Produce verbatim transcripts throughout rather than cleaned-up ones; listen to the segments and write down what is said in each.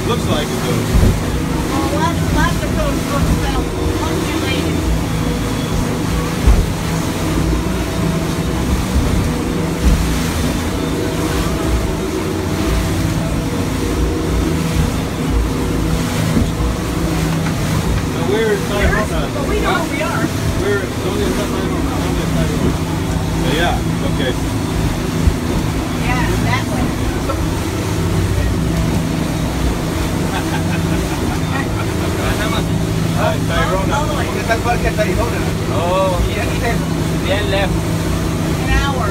looks like it though. Well, lots, lots of those books fell undulated. Now where is Tyrona? But we know where we are. Where? ¿Dónde está Tyrona? ¿Dónde está Tyrona? Allá. Okay. Yeah, that way. Ay, Tyrona. All the way. ¿Dónde está el parque Tayrona? Oh, Y aquí está. Bien left. An hour.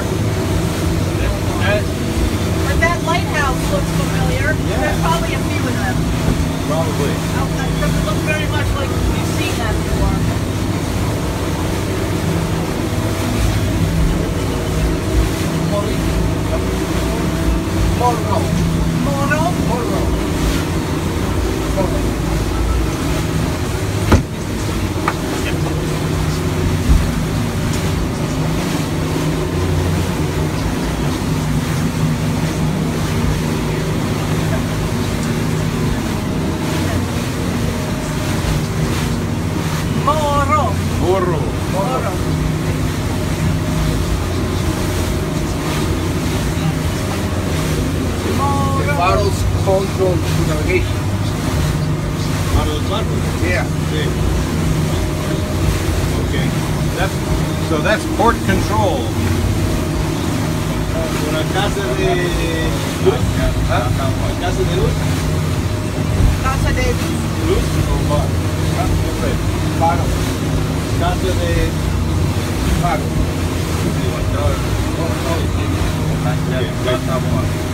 But that lighthouse looks familiar. Yeah. There's probably a few of them. probably. Oh, that doesn't look very much like we've seen that before. Morro. Moro. Morro. Morro. Moro. Morro. Moro. The bottles control to navigation. Out of the barcos. Yeah. Sí. Okay. That's so that's port control. Una casa de luz. ¿Ah? Una casa de luz. Casa de Luz o bar. No sé. Faro. Casa de Faro. de- Control. Okay. Control.